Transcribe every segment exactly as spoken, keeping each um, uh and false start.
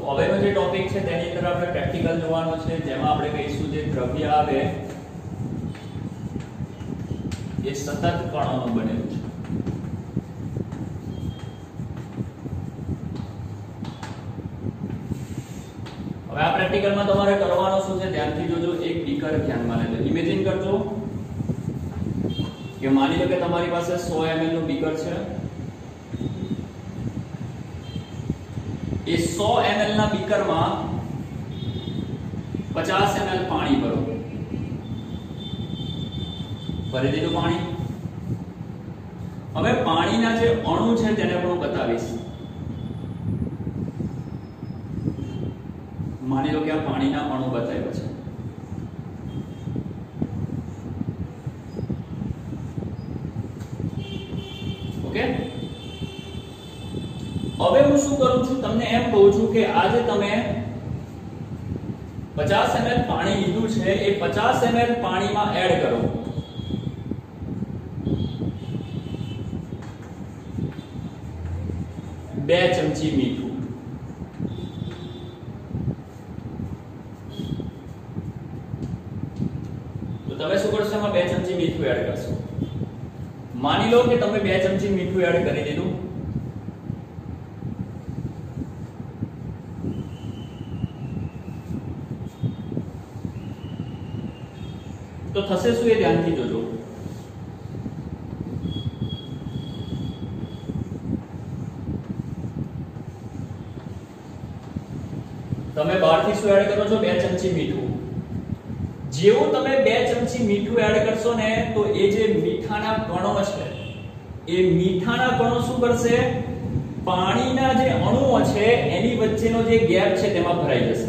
હવેનો જે ટોપિક છે તેની અંદર આપણે પ્રેક્ટિકલ જોવાનો છે, જેમાં આપણે કહીશું જે દ્રવ્ય આવે એ સતત કણોનું બનેલું છે. હવે આ પ્રેક્ટિકલમાં તમારે કરવાનો શું છે ધ્યાનથી જોજો. એક બીકર ધ્યાનમાં લેજો. ઇમેજિન કરજો કે માની લો કે તમારી પાસે સો એમએલ નું બીકર છે. એ સો એમએલ ના બીકરમાં પચાસ એમએલ પાણી ભરો. ભરી દીધું પાણી. હવે પાણીના જે અણુ છે તેને હું બતાવીશ. માની લો કે આ પાણીના અણુ બતાવ્યા છે. ઓકે, હવે હું શું કરું છું, તમને એમ કહું છું કે આજે તમે પચાસ એમએલ પાણી લીધું છે, એ પચાસ એમએલ પાણીમાં એડ કરો બે ચમચી મીઠું. તો તમે શું કરશો, એમાં બે ચમચી મીઠું એડ કરશો. માની લો કે તમે બે ચમચી મીઠું એડ કરી દીધું. તો થશે શું એ ધ્યાનથી જોજો. તમે બહારથી શું એડ કરો છો, બે ચમચી મીઠું. જેવું તમે બે ચમચી મીઠું એડ કરશો ને, તો એ જે મીઠાના કણો છે એ મીઠાના કણો શું કરશે, પાણીના જે અણુઓ છે એની વચ્ચેનો જે ગેપ છે તેમાં ભરાઈ જશે.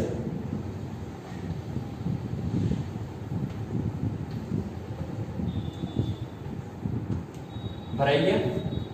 ભરાઈ ગયા.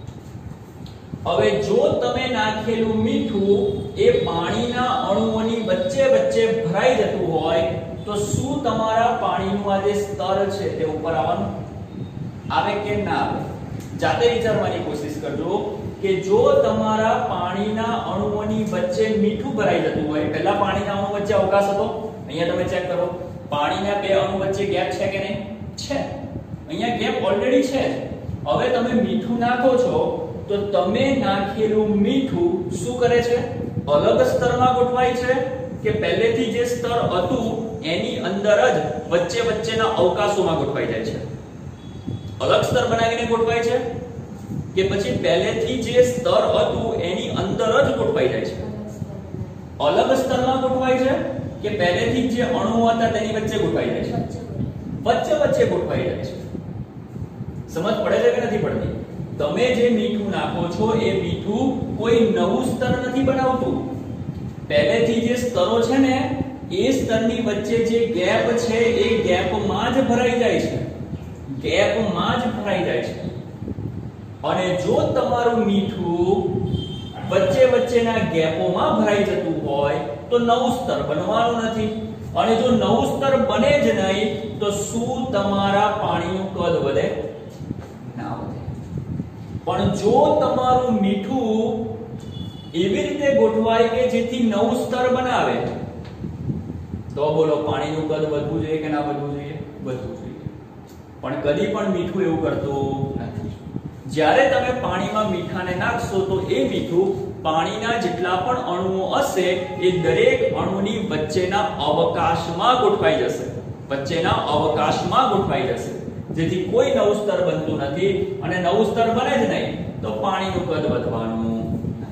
હવે જો તમે નાખેલું મીઠું એ પાણીના અણુઓની વચ્ચે વચ્ચે ભરાઈ જતું હોય તો શું તમારા પાણીનું આ જે સ્તર છે તે ઉપર આવવાનું આવે કે ના આવે? જાતે વિચારવાની કોશિશ કરજો કે જો તમારા પાણીના અણુઓની વચ્ચે મીઠું ભરાઈ જતું હોય, પહેલા પાણીના અણુ વચ્ચે અવકાશ હતો, અહીંયા તમે ચેક કરો, પાણીના બે અણુ વચ્ચે ગેપ છે કે નહીં? છે. અહીંયા ગેપ ઓલરેડી છે. હવે તમે મીઠું નાખો છો તો તમે નાખેલું મીઠું શું કરે છે, અલગ સ્તરમાં ગોઠવાય છે કે પહેલેથી જે સ્તર હતું એની અંદર જ વચ્ચે વચ્ચેના અવકાશોમાં ગોઠવાઈ જાય છે? અલગ સ્તર બનાવીને ગોઠવાય છે કે પછી પહેલેથી જે સ્તર હતું એની અંદર જ ગોઠવાઈ જાય છે? અલગ સ્તરમાં ગોઠવાય છે કે પહેલેથી જે અણુઓ હતા તેની વચ્ચે ગોઠવાઈ જાય છે? વચ્ચે વચ્ચે ગોઠવાઈ જાય છે. સમજ પડે છે કે નથી પડતી? તમે જે મીઠું નાખો છો એ મીઠું કોઈ નવું સ્તર નથી બનાવતું. પહેલેથી જે સ્તરો છે ને એ સ્તરની વચ્ચે જે ગેપ છે એ ગેપમાં જ ભરાઈ જાય છે. ગેપમાં જ ભરાઈ જાય છે. અને જો તમારું મીઠું વચ્ચે વચ્ચેના ગેપોમાં ભરાઈ જતું હોય તો નવું સ્તર બનવાનું નથી. અને જો નવું સ્તર બને જ નહીં તો શું તમારા પાણીનું કદ વધે? ના વધે. પણ જો તમારું મીઠું એવી રીતે ગોઠવાય કે જેથી નવું સ્તર બનાવે તો બોલો પાણીનું કદ વધવું જોઈએ કે ના વધવું જોઈએ? વધવું જોઈએ. પણ કદી પણ મીઠું એવું કરતું નથી. જ્યારે તમે પાણીમાં મીઠાને નાખશો તો એ મીઠું પાણીના જેટલા પણ અણુઓ હશે એ દરેક અણુની વચ્ચેના અવકાશમાં ગોઠવાઈ જશે. વચ્ચેના અવકાશમાં ગોઠવાઈ જશે, જેથી કોઈ નવું સ્તર બનતું નથી. અને નવું સ્તર બને જ નહીં તો પાણીનું કદ વધવાનું નથી.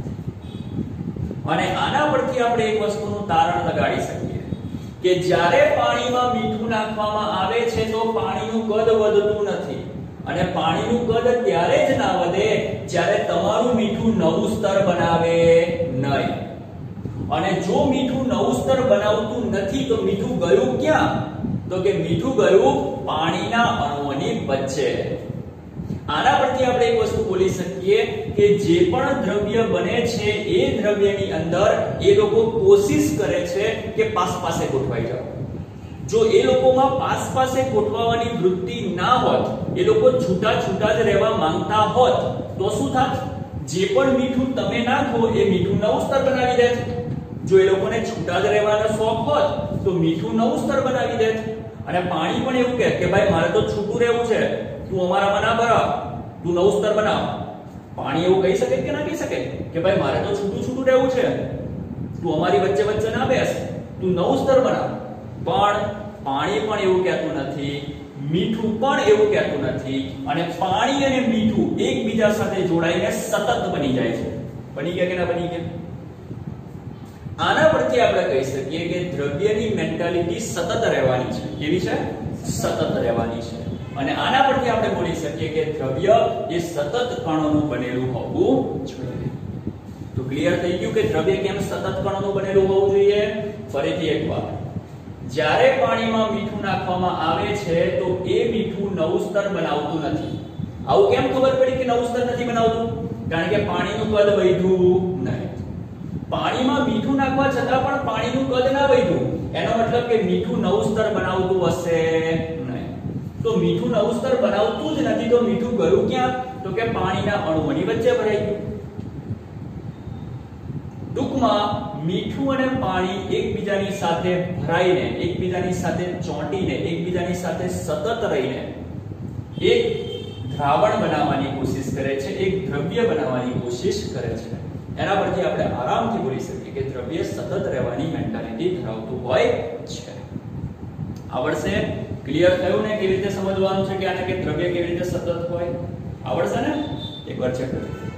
અને આના પરથી આપણે એક વસ્તુનું તારણ લગાડી શકીએ કે જ્યારે પાણીમાં મીઠું નાખવામાં આવે છે તો પાણીનું કદ વધતું નથી. અને પાણીનું કદ ત્યારે જ ના વધે જ્યારે તમારું મીઠું નવું સ્તર બનાવે નહીં. અને જો મીઠું નવું સ્તર બનાવતું નથી તો મીઠું ગયું ક્યાં? તો કે મીઠું ગયું પાણીના અણુઓની વચ્ચે. આના પરથી આપણે એક વસ્તુ બોલી શકીએ કે જે પણ દ્રવ્ય બને છે એ દ્રવ્યની અંદર એ લોકો કોશિશ કરે છે કે પાસ પાસે ગોઠવાઈ જાવ. જો એ લોકોમાં પાસ પાસે ગોઠવવાની વૃત્તિ ના હોત, એ લોકો છૂટા છૂટા જ રહેવા માંગતા હોત તો શું થાત? જે પણ મીઠું તમે નાખો એ મીઠું નવું સ્તર બનાવી દે. જો એ લોકોને છૂટા જ રહેવાનો શોખ હોત તો મીઠું નવું સ્તર બનાવી દે. અને પાણી પણ એવું કહે કે ભાઈ મારે તો છૂટું રહેવું છે, તું અમારામાં ના ભરાવ, તું નવું સ્તર બનાવ. પાણી એવું કહી શકે કે ના કહી શકે કે ભાઈ મારે તો છૂટું છૂટું રહેવું છે, તું અમારી વચ્ચે વચ્ચે ના બેસ, તું નવું સ્તર બનાવ. પણ પાણી પણ એવું કહેતું નથી, મીઠું પણ એવું કહેતું નથી, અને પાણી અને મીઠું એકબીજા સાથે જોડાઈને સતત બની જાય છે. બની ગયા કે ના બની ગયા? આના પરથી આપણે કહી શકીએ કે દ્રવ્યની મેન્ટાલિટી સતત રહેવાની છે. કેવી છે? સતત રહેવાની છે. અને આના પરથી આપણે બોલી શકીએ કે દ્રવ્ય એ સતત કણોનું બનેલું હોવું જોઈએ. તો ક્લિયર થઈ ગયું કે દ્રવ્ય કેમ સતત કણોનું બનેલું હોવું જોઈએ? ફરીથી એકવાર, જ્યારે પાણીમાં મીઠું નાખવામાં આવે છે તો એ મીઠું નવું સ્તર બનાવતું નથી. આવું કેમ ખબર પડી કે નવું સ્તર નથી બનાવતું? કારણ કે પાણીનું કદ વધ્યું નહીં. પાણીમાં મીઠું નાખવા છતાં પણ પાણીનું કદ ના વધ્યું, એનો મતલબ કે મીઠું નવું સ્તર બનાવતું હશે નહીં. તો મીઠું નવું સ્તર બનાવતું જ નથી તો મીઠું ગયું ક્યાં? તો કે પાણીના અણુઓની વચ્ચે ભરાઈ ગયું. ટૂંકમાં મીઠું અને પાણી એકબીજાની સાથે ભરાઈને, એકબીજાની સાથે ચોંટીને, એકબીજાની સાથે સતત રહીને એક દ્રાવણ બનાવવાની કોશિશ કરે છે, એક દ્રવ્ય બનાવવાની કોશિશ કરે છે. એના પરથી આપણે આરામથી બોલી શકીએ કે દ્રવ્ય સતત રહેવાની મેન્ટાલિટી ધરાવતું હોય છે. આવડશે? ક્લિયર થયું ને કેવી રીતે સમજવાનું છે કે આને કે દ્રવ્ય કેવી રીતે સતત હોય? આવડશે ને? એકવાર ચેક કરો.